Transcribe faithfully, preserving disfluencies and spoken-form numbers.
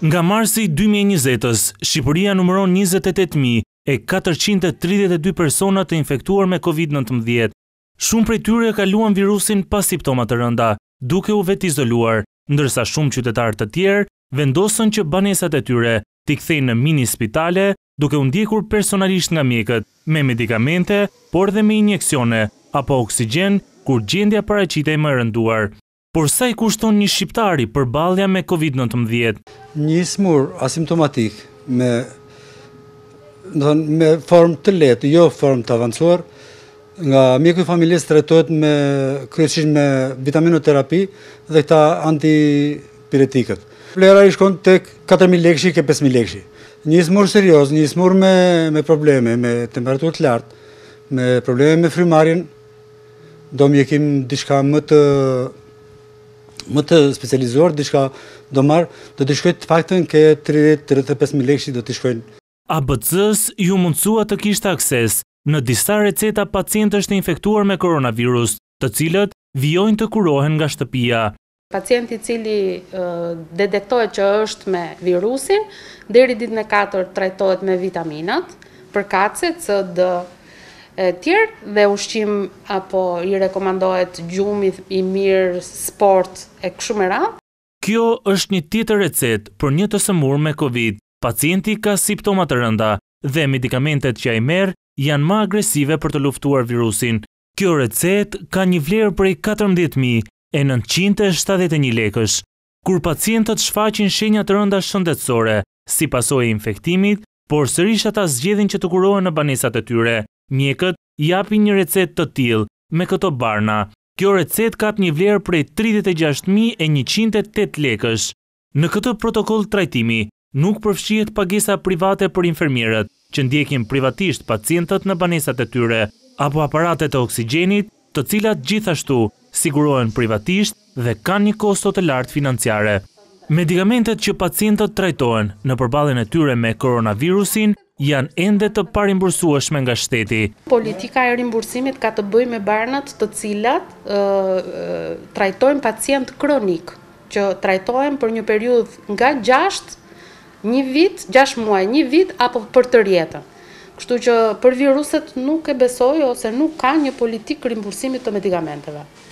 Nga marsi dy mijë e njëzet, Shqipëria numëron njëzet e tetë mijë e katërqind e tridhjetë e dy persona të infektuar me kovid nëntëmbëdhjetë. Shumë prej tyre kaluan virusin pa simptoma të rënda, duke u vetizoluar, ndërsa shumë qytetarë të tjerë vendosën që banesat e tyre t'i kthejnë në mini spitale, duke u ndjekur personalisht nga mjekët, me medikamente, por dhe me injeksione apo oksigjen kur gjendja paraqitej më e rënduar. Por sa i kushton një shqiptari përballja me kovid nëntëmbëdhjetë? Një smur asimptomatik me, me formë të lehtë, jo formë të avancuar, nga mjeku i familjes trajtohet me kryesisht me vitaminoterapi dhe këta antipiretikët. Vlera i shkon tek katër mijë lekësh ke pesë mijë lekësh. Një smur serioz, një smur me, me probleme, me temperaturë të lartë, me probleme me frymarrjen, do mjekim diçka më të më të specializuar, diçka do marr, do të shkojë të paktën ke tridhjetë deri te pesë mijë lekësh do të shkojnë. A B C-s ju mundsua të kishte akses në disa receta pacientësh të infektuar me koronavirus, të cilët vijojnë të kurohen nga shtëpia. Pacienti i cili uh, detektohet që është me virusin, deri ditën e katërt trajtohet me vitaminat, përkatëse, C, D, e tjerë dhe ushqim apo i rekomandohet gjumi i mirë, sport e kështu me radhë. Kjo është një tjetër recetë për një të sëmurë me Covid. Pacienti ka simptoma të rënda dhe medikamentet që ai merr janë më agresive për të luftuar virusin. Kjo recetë ka një vlerë prej katërmbëdhjetë mijë e nëntëqind e shtatëdhjetë e një lekësh. Kur pacientët shfaqin shenja të rënda shëndetësore si pasojë e infektimit, por sërish ata zgjedhin që të kurohen në banesat e tyre. Mjekët japin një recetë të tillë me këto barna. Kjo recetë ka një vlerë prej tridhjetë e gjashtë mijë e njëqind e tetë lekësh. Në këtë protokoll trajtimi nuk përfshihet pagesa private për infermierët, që ndjekin privatisht pacientët në banesat e tyre, apo aparatet e oksigjenit, të cilat gjithashtu sigurohen privatisht dhe kanë një kosto të lartë financiare. Medikamentet që pacientët trajtohen në përballjen e tyre me koronavirusin janë ende të parimbursueshme nga shteti. Politika e rimbursimit ka të bëjë me barnat të cilat e, e, trajtojnë pacient kronik, që trajtohen për një periudhë nga gjashtë, një vit, gjashtë muaj, një vit apo për tërë jetën. Kështu që për viruset nuk e besoj ose nuk ka një politikë rimbursimit të medikamenteve.